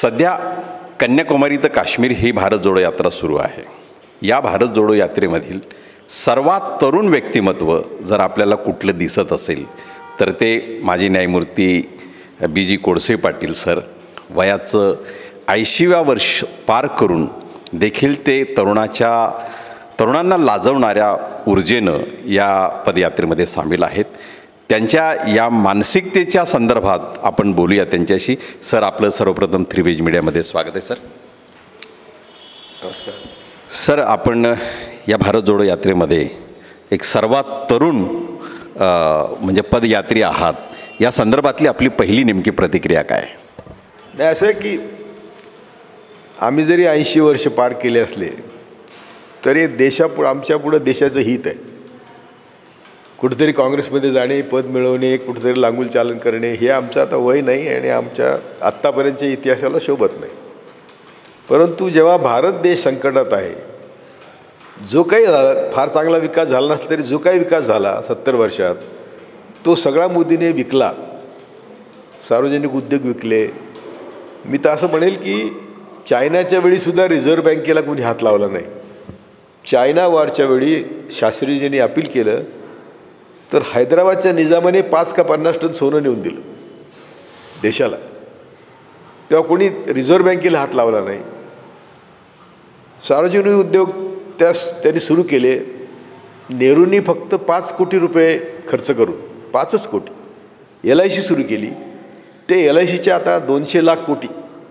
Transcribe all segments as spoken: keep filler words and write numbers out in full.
सध्या कन्याकुमारी ते काश्मीर ही भारत जोडो यात्रा सुरू आहे. या भारत जोडो यात्रेमधील सर्वात तरुण व्यक्तिमत्व जर आपल्याला कुठलं दिसत असेल तर ते माजी न्यायमूर्ती बी जी कोळसे पाटील सर. वयाचं ऐंशीव्या वर्ष पार करून देखील ते तरुणाच्या तरुणांना लाजवणाऱ्या ऊर्जेनं या पदयात्रेमध्ये सामील आहेत. त्यांच्या या मानसिकतेच्या संदर्भात आपण बोलूया त्यांच्याशी. सर, आपलं सर्वप्रथम थ्री वेज मीडियामध्ये स्वागत आहे. सर नमस्कार. सर, आपण या भारत जोडो यात्रेमध्ये एक सर्वात तरुण म्हणजे पदयात्री आहात. या संदर्भातली आपली पहिली नेमकी प्रतिक्रिया काय? नाही, असं आहे की आम्ही जरी ऐंशी वर्ष पार केले असले तरी देशापुढं आमच्यापुढं देशाचं हित आहे. कुठेतरी काँग्रेसमध्ये जाणे, पद मिळवणे, कुठेतरी लांगुल चालन करणे हे आमचं आता वय नाही आणि आमच्या आत्तापर्यंतच्या इतिहासाला शोभत नाही. परंतु जेव्हा भारत देश संकटात आहे, जो काही झाला फार चांगला विकास झाला नसला तरी जो काही विकास झाला सत्तर वर्षात तो सगळा मोदीने विकला. सार्वजनिक उद्योग विकले. मी तर असं म्हणेल की चायनाच्या वेळीसुद्धा रिझर्व्ह बँकेला कोणी हात लावला नाही. चायना वॉरच्या वेळी शास्त्रीजींनी अपील केलं तर हैदराबादच्या निजामाने पाच का पन्नास टन सोनं नेऊन दिलं देशाला. तेव्हा कोणी रिझर्व्ह बँकेला हात लावला नाही. सार्वजनिक उद्योग त्यास त्यांनी सुरू केले. नेहरूंनी फक्त पाच कोटी रुपये खर्च करून पाचच कोटी एल आय सी सुरू केली. ते एल आय सीचे आता दोनशे लाख कोटी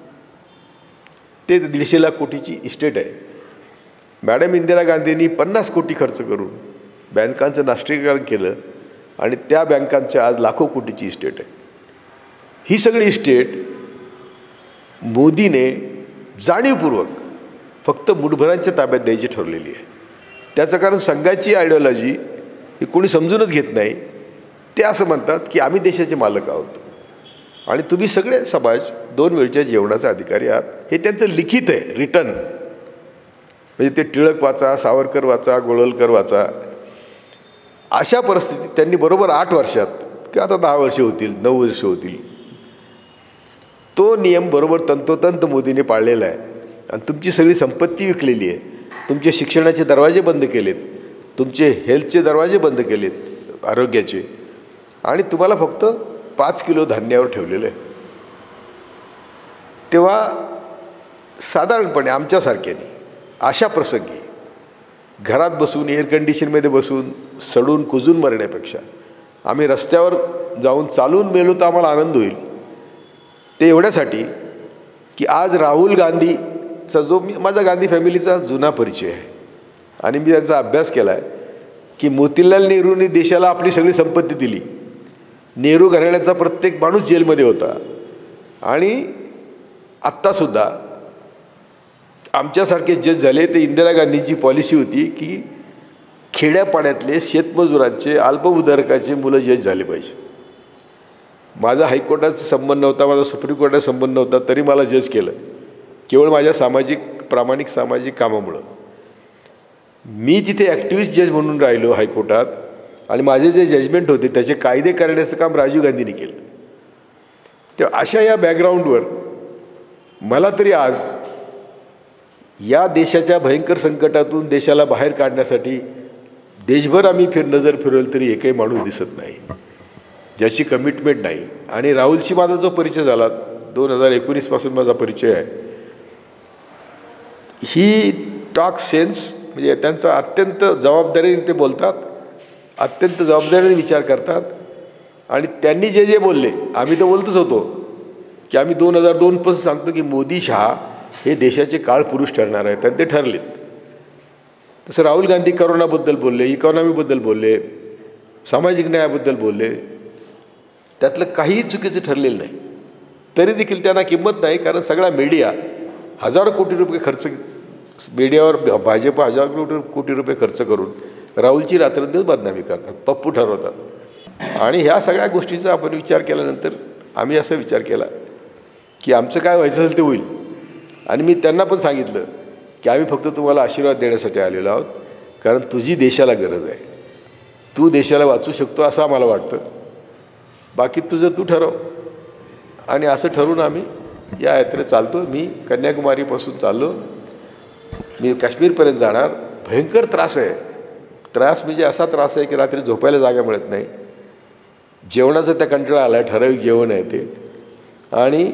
ते दीडशे लाख कोटीची इस्टेट आहे. मॅडम इंदिरा गांधींनी पन्नास कोटी खर्च करून बँकांचं राष्ट्रीयकरण केलं आणि त्या बँकांच्या आज लाखो कोटीची इस्टेट आहे. ही सगळी इस्टेट मोदीने जाणीवपूर्वक फक्त मुठभरांच्या ताब्यात द्यायची ठरलेली आहे. त्याचं कारण संघाची आयडिओलॉजी ही कोणी समजूनच घेत नाही. ते असं म्हणतात की आम्ही देशाचे मालक आहोत आणि तुम्ही सगळे समाज दोन वेळच्या जेवणाचा अधिकारी आहात. हे त्यांचं लिखित आहे, रिटर्न. म्हणजे ते टिळक वाचा, सावरकर वाचा, गोळवलकर वाचा. अशा परिस्थितीत त्यांनी बरोबर आठ वर्षात किंवा आता दहा वर्ष होतील, नऊ वर्ष होतील, तो नियम बरोबर तंतोतंत मोदीने पाळलेला आहे. आणि तुमची सगळी संपत्ती विकलेली आहे. तुमचे शिक्षणाचे दरवाजे बंद केलेत, तुमचे हेल्थचे दरवाजे बंद केलेत, आरोग्याचे, आणि तुम्हाला फक्त पाच किलो धान्यावर ठेवलेलं आहे. तेव्हा साधारणपणे आमच्यासारख्याने अशा प्रसंगी घरात बसून एअर कंडिशनमध्ये बसून सडून कुजून मरण्यापेक्षा आम्ही रस्त्यावर जाऊन चालून मेलो तर आम्हाला आनंद होईल. ते एवढ्यासाठी की आज राहुल गांधीचा जो मी माझा गांधी फॅमिलीचा जुना परिचय आहे आणि मी त्यांचा अभ्यास केला आहे की मोतीलाल नेहरूंनी देशाला आपली सगळी संपत्ती दिली. नेहरू घराण्याचा प्रत्येक माणूस जेलमध्ये होता आणि आत्तासुद्धा आमच्यासारखे जज झाले. ते इंदिरा गांधींची पॉलिसी होती की खेड्यापाड्यातले शेतमजुरांचे अल्पभूधारकाचे मुलं जज झाले पाहिजेत. माझा हायकोर्टाचा संबंध नव्हता, माझा सुप्रीम कोर्टाचा संबंध नव्हता, तरी मला जज केलं केवळ माझ्या सामाजिक प्रामाणिक सामाजिक कामामुळं. मी जिथे ॲक्टिव्हिस्ट जज म्हणून राहिलो हायकोर्टात आणि माझे जे जजमेंट होते त्याचे कायदे करण्याचं काम राजीव गांधींनी केलं. तेव्हा अशा या बॅकग्राऊंडवर मला तरी आज या देशाच्या भयंकर संकटातून देशाला बाहेर काढण्यासाठी देशभर आम्ही फिर नजर फिरवलं तरी एकही माणूस दिसत नाही ज्याची कमिटमेंट नाही. आणि राहुलशी माझा जो परिचय झाला दोन हजार एकोणीसपासून माझा परिचय आहे, ही टॉक सेन्स म्हणजे त्यांचा अत्यंत जबाबदारीने ते बोलतात, अत्यंत जबाबदारीने विचार करतात. आणि त्यांनी जे जे बोलले आम्ही तर बोलतच होतो की आम्ही दोन हजार दोनपासून सांगतो की मोदी शहा हे देशाचे काळपुरुष ठरणार आहेत आणि ते ठरलेत. तसं राहुल गांधी करोनाबद्दल बोलले, इकॉनॉमीबद्दल बोलले, सामाजिक न्यायाबद्दल बोलले. त्यातलं काहीही चुकीचं ठरलेलं नाही. तरी देखील त्यांना किंमत नाही, कारण सगळा मीडिया हजारो कोटी रुपये खर्च मीडियावर भाजप हजार कोटी कोटी रुपये खर्च करून राहुलची रात्रंदिवस बदनामी करतात, पप्पू ठरवतात. आणि ह्या सगळ्या गोष्टीचा आपण विचार केल्यानंतर आम्ही असा विचार केला की आमचं काय व्हायचं असेल ते होईल. आणि मी त्यांना पण सांगितलं की आम्ही फक्त तुम्हाला आशीर्वाद देण्यासाठी आलेलो आहोत, कारण तुझी देशाला गरज आहे. तू देशाला वाचू शकतो असं आम्हाला वाटतं. बाकी तुझं तू ठरव. आणि असं ठरवून आम्ही या यात्रेत चालतो. मी कन्याकुमारीपासून चाललो, मी काश्मीरपर्यंत जाणार. भयंकर त्रास आहे. त्रास म्हणजे असा त्रास आहे की रात्री झोपायला जागा मिळत नाही. जेवणाचं त्या कंटाळा आला आहे, ठराविक जेवण आहे ते. आणि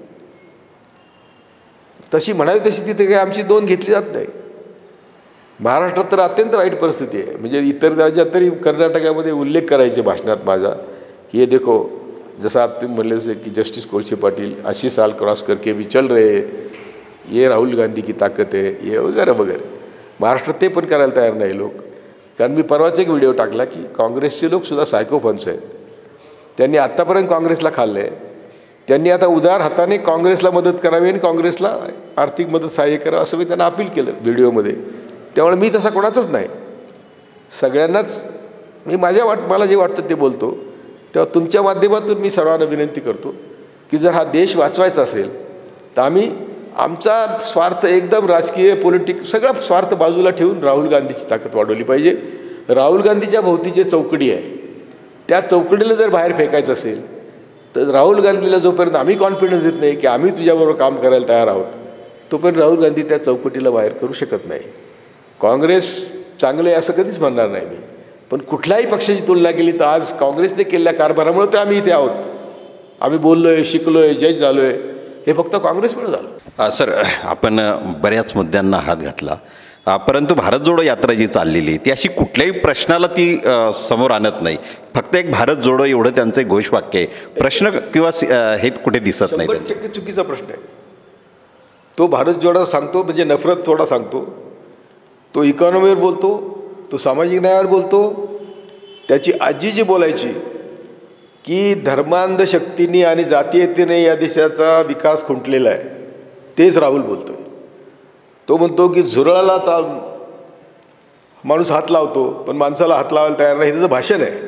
तशी म्हणावी तशी तिथे काही आमची नोंद घेतली जात नाही. महाराष्ट्रात तर अत्यंत वाईट परिस्थिती आहे. म्हणजे इतर राज्यात तरी कर्नाटकामध्ये उल्लेख करायचे भाषणात माझा की हे देखो, जसं आता तुम्ही म्हणले होते की जस्टिस कोळसे पाटील अस्सी साल क्रॉस करके भी चल रहे, ये राहुल गांधी की ताकद आहे, ये वगैरे वगैरे. महाराष्ट्रात ते पण करायला तयार नाही लोक. कारण मी परवाच एक व्हिडिओ टाकला की काँग्रेसचे लोकसुद्धा सायकोफन्स आहेत. त्यांनी आत्तापर्यंत काँग्रेसला खाल्लं आहे. त्यांनी आता उदार हाताने काँग्रेसला मदत करावी आणि काँग्रेसला आर्थिक मदत सहाय्य करावं असं मी त्यांना अपील केलं व्हिडिओमध्ये. त्यामुळे मी तसा कोणाचाच नाही, सगळ्यांनाच मी माझ्या वाट मला जे वाटतं ते बोलतो. तेव्हा तुमच्या माध्यमातून मी सर्वांना विनंती करतो की जर हा देश वाचवायचा असेल तर आम्ही आमचा स्वार्थ एकदम राजकीय पॉलिटिक सगळा स्वार्थ बाजूला ठेवून राहुल गांधीची ताकद वाढवली पाहिजे. राहुल गांधीच्या भोवती जे चौकडी आहे त्या चौकडीला जर बाहेर फेकायचं असेल तर राहुल गांधीला जोपर्यंत आम्ही कॉन्फिडन्स देत नाही की आम्ही तुझ्याबरोबर काम करायला तयार आहोत तोपर्यंत राहुल गांधी त्या चौकटीला बाहेर करू शकत नाही. काँग्रेस चांगलं आहे असं कधीच म्हणणार नाही मी, पण कुठल्याही पक्षाची तुलना केली तर आज काँग्रेसने केलेल्या कारभारामुळे तर आम्ही इथे आहोत. आम्ही बोललो आहे, शिकलो आहे, जज झालो आहे, हे फक्त काँग्रेसमुळे झालं. सर, आपण बऱ्याच मुद्द्यांना हात घातला, परंतु भारत जोडो यात्रा जी चाललेली ती अशी कुठल्याही प्रश्नाला ती समोर आणत नाही. फक्त एक भारत जोडो एवढं त्यांचं एक घोषवाक्य आहे. प्रश्न किंवा हे कुठे दिसत नाही. शंभर टक्के चुकीचा प्रश्न आहे तो. भारत जोडो सांगतो म्हणजे नफरत थोडा सांगतो, तो इकॉनॉमीवर बोलतो, तो सामाजिक न्यायावर बोलतो. त्याची आजी जी बोलायची की धर्मांध शक्तींनी आणि जातीयतेने या देशाचा विकास खुंटलेला आहे, तेच राहुल बोलतो. तो म्हणतो की झुरळाला चा माणूस हात लावतो पण माणसाला हात लावायला तयार नाही, त्याचं भाषण आहे.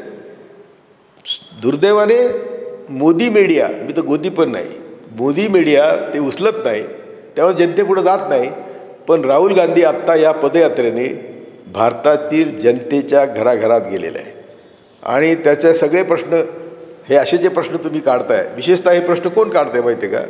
दुर्दैवाने मोदी मीडिया, मी तर गोदी पण नाही, मोदी मीडिया ते उचलत नाही, त्यामुळे जनतेपुढे जात नाही. पण राहुल गांधी आत्ता या पदयात्रेने भारतातील जनतेच्या घराघरात गेलेला आहे आणि त्याचे सगळे प्रश्न, हे असे जे प्रश्न तुम्ही काढताय, विशेषतः हे प्रश्न कोण काढताय माहिती आहे का?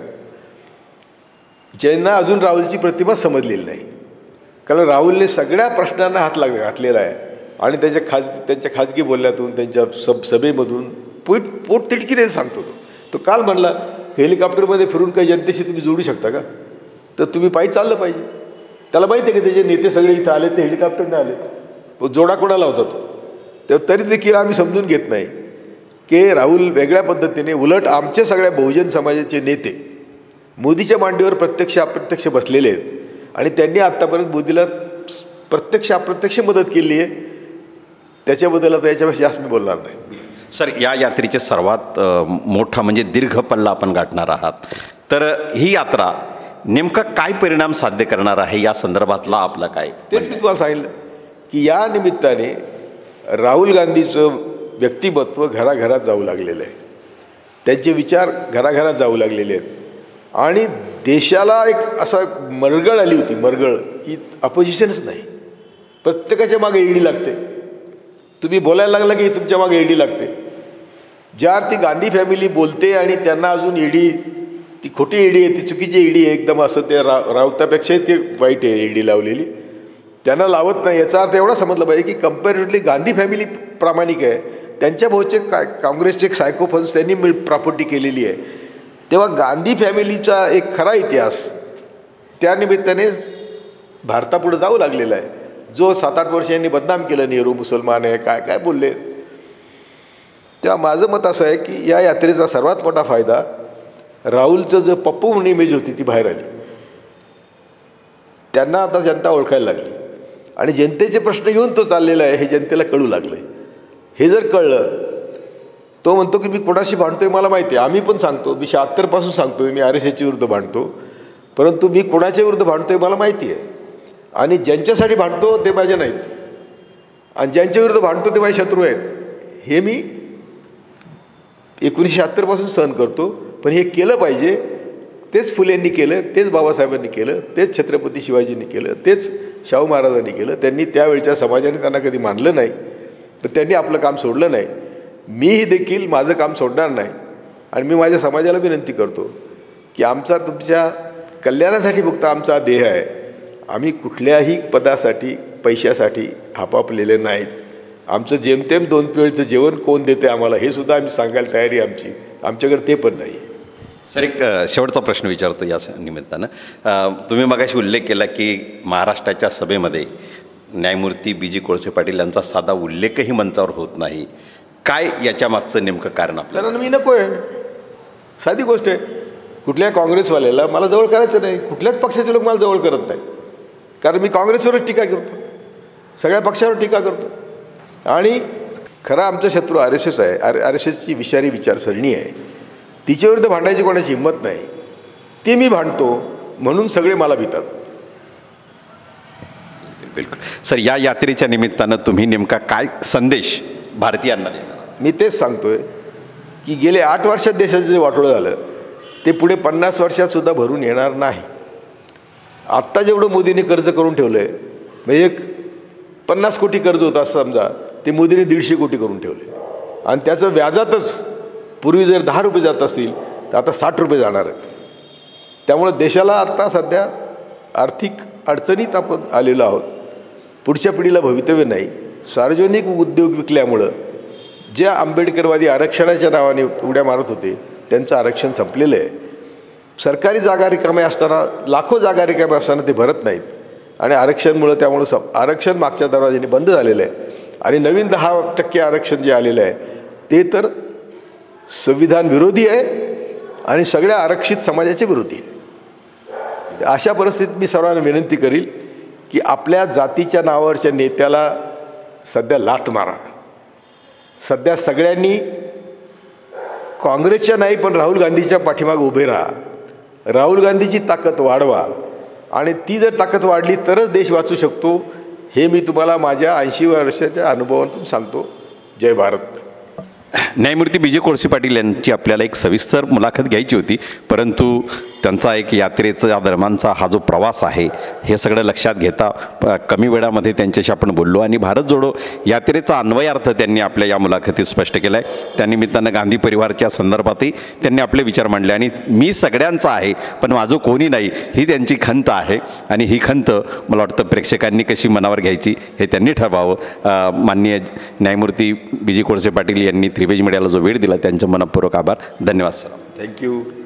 ज्यांना अजून राहुलची प्रतिमा समजलेली नाही. कारण राहुलने सगळ्या प्रश्नांना हात लाग घातलेला आहे आणि त्याच्या खाज त्यांच्या खाजगी बोलण्यातून, त्यांच्या सब सभेमधून पोट पोट तिडकीने सांगतो. तो तो काल म्हणला हेलिकॉप्टरमध्ये फिरून काही जनतेशी तुम्ही जोडू शकता का? तर तुम्ही पायी चाललं पाहिजे. त्याला माहिती आहे की त्याचे नेते सगळे इथं आले ते हेलिकॉप्टरने आले, जोडा कोणाला होता तो. तेव्हा तरी देखील आम्ही समजून घेत नाही की राहुल वेगळ्या पद्धतीने, उलट आमच्या सगळ्या बहुजन समाजाचे नेते मोदीच्या मांडीवर प्रत्यक्ष अप्रत्यक्ष बसलेले आहेत आणि त्यांनी आत्तापर्यंत मोदीला प्रत्यक्ष अप्रत्यक्ष मदत केली आहे. त्याच्याबद्दल आता याच्यापेक्षा जास्त मी बोलणार नाही. सर, या यात्रेचे सर्वात मोठा म्हणजे दीर्घ पल्ला आपण गाठणार आहात, तर ही यात्रा नेमका काय परिणाम साध्य करणार आहे या संदर्भातला आपला काय? तेच मी तुम्हाला सांगितलं की या निमित्ताने राहुल गांधीचं व्यक्तिमत्व घराघरात जाऊ लागलेलं आहे, त्यांचे विचार घराघरात जाऊ लागलेले आहेत आणि देशाला एक असा मरगळ आली होती, मरगळ की अपोजिशनच नाही, प्रत्येकाच्या मागे ईडी लागते. तुम्ही बोलायला लागला की तुमच्या मागे ईडी लागते. ज्या अर्थी गांधी फॅमिली बोलते आणि त्यांना अजून ईडी, ती खोटी ईडी आहे, ती चुकीची ईडी आहे एकदम, असं ते रा राऊतापेक्षाही ते वाईट आहे ईडी लावलेली, त्यांना लावत नाही. याचा अर्थ एवढा समजला पाहिजे की कम्पॅरेटिव्हली गांधी फॅमिली प्रामाणिक आहे. त्यांच्या भाऊचे का काँग्रेसचे एक सायकोफन्स त्यांनी मिळ प्रॉपर्टी केलेली आहे. तेव्हा गांधी फॅमिलीचा एक खरा इतिहास त्यानिमित्ताने भारतापुढे जाऊ लागलेला आहे. जो सात आठ वर्ष यांनी बदनाम केलं, नेहरू मुसलमान आहे, काय काय बोलले. तेव्हा माझं मत असं आहे की या यात्रेचा सर्वात मोठा फायदा राहुलचं जो पप्पू म्हणून इमेज होती ती बाहेर आली. त्यांना आता जनता ओळखायला लागली आणि जनतेचे प्रश्न घेऊन तो चाललेला आहे हे जनतेला कळू लागलं आहे. हे जर कळलं, तो म्हणतो की मी कोणाशी भांडतोय मला माहिती आहे. आम्ही पण सांगतो, मी शहात्तरपासून सांगतोय मी आर एस एसच्या विरुद्ध भांडतो, परंतु मी कोणाच्या विरुद्ध भांडतोय मला माहिती आहे आणि ज्यांच्यासाठी भांडतो ते माझे नाहीत आणि ज्यांच्या विरुद्ध भांडतो ते माझे शत्रू आहेत. हे मी एकोणीसशे शहात्तरपासून सहन करतो, पण हे केलं पाहिजे. तेच फुलेंनी केलं, तेच बाबासाहेबांनी केलं, तेच छत्रपती शिवाजींनी केलं, तेच शाहू महाराजांनी केलं. त्यांनी त्यावेळच्या समाजाने त्यांना कधी मानलं नाही, तर त्यांनी आपलं काम सोडलं नाही. मीही देखील माझं काम सोडणार नाही आणि मी माझ्या समाजाला विनंती करतो की आमचा तुमच्या कल्याणासाठी फक्त आमचा देह आहे, आम्ही कुठल्याही पदासाठी पैशासाठी हापापलेले नाहीत. आमचं जेमतेम दोन वेळचं जेवण कोण देते आम्हाला हे सुद्धा आम्ही सांगायला तयारी आमची, आमच्याकडे ते पण नाही. सर एक अ, शेवटचा प्रश्न विचारतो या निमित्तानं. अ, तुम्ही मगाशी उल्लेख केला की महाराष्ट्राच्या सभेमध्ये न्यायमूर्ती बी जी कोळसे पाटील यांचा साधा उल्लेखही मंचावर होत नाही. काय याच्या मागचं नेमकं कारण आपल्याला? कारण मी नको आहे. साधी गोष्ट आहे. कुठल्या काँग्रेसवाल्याला मला जवळ करायचं नाही, कुठल्याच पक्षाचे लोक मला जवळ करत नाही, कारण मी काँग्रेसवरच टीका करतो, सगळ्या पक्षावर टीका करतो. आणि खरा आमचा शत्रू आर एस एस आहे. आर आर एस एसची विषारी विचारसरणी आहे, तिच्याविरुद्ध भांडायची कोणाची हिंमत नाही, ती मी भांडतो म्हणून सगळे मला भितात. बिलकुल. सर या यात्रेच्या निमित्तानं तुम्ही नेमका काय संदेश भारतीयांना देणार? मी तेच सांगतोय की गेले आठ वर्षात देशाचं जे वाटोळं झालं ते पुढे पन्नास वर्षात सुद्धा भरून येणार नाही. आत्ता जेवढं मोदींनी कर्ज करून ठेवलं आहे, म्हणजे एक पन्नास कोटी कर्ज होतं असं समजा, ते मोदींनी दीडशे कोटी करून ठेवले आणि त्याचं व्याजातच पूर्वी जर दहा रुपये जात असतील तर आता साठ रुपये जाणार आहेत. त्यामुळं देशाला आत्ता सध्या आर्थिक अडचणीत आपण आलेलो आहोत. पुढच्या पिढीला भवितव्य नाही. सार्वजनिक उद्योग विकल्यामुळं ज्या आंबेडकरवादी आरक्षणाच्या नावाने उड्या मारत होते त्यांचं आरक्षण संपलेलं आहे. सरकारी जागा रिकाम्या असताना, लाखो जागा रिकाम्या असताना ते भरत नाहीत आणि आरक्षणमुळं त्यामुळं स आरक्षण मागच्या दरवाजाने बंद झालेलं आहे. आणि नवीन दहा टक्के आरक्षण जे आलेलं आहे ते तर संविधान विरोधी आहे आणि सगळ्या आरक्षित समाजाच्या विरोधी आहे. अशा परिस्थितीत मी सर्वांना विनंती करील की आपल्या जातीच्या नावावरच्या नेत्याला सध्या लाथ मारा. सध्या सगळ्यांनी काँग्रेसच्या नाही पण राहुल गांधीच्या पाठीमागे उभे राहा. राहुल गांधीची ताकद वाढवा आणि ती जर ताकद वाढली तरच देश वाचू शकतो, हे मी तुम्हाला माझ्या ऐंशी वर्षाच्या अनुभवातून सांगतो. जय भारत. न्यायमूर्ती बी जी कोळसे पाटील यांची आपल्याला एक सविस्तर मुलाखत घ्यायची होती, परंतु त्यांचा एक यात्रेचा दरम्यानचा हा जो प्रवास आहे हे सगळं लक्षात घेता प- कमी वेळामध्ये त्यांच्याशी आपण बोललो आणि भारत जोडो यात्रेचा अन्वयार्थ त्यांनी आपल्या या मुलाखतीत स्पष्ट केला आहे. त्यानिमित्तानं गांधी परिवारच्या संदर्भातही त्यांनी आपले विचार मांडले आणि मी सगळ्यांचा आहे पण माझं कोणी नाही ही त्यांची खंत आहे आणि ही खंत मला वाटतं प्रेक्षकांनी कशी मनावर घ्यायची हे त्यांनी ठरवावं. अ, माननीय न्यायमूर्ती बी जी कोळसे पाटील यांनी त्रिवेज मीडियाला जो वेळ दिला त्यांच्या मनपूर्वक आभार. धन्यवाद सर. थँक्यू.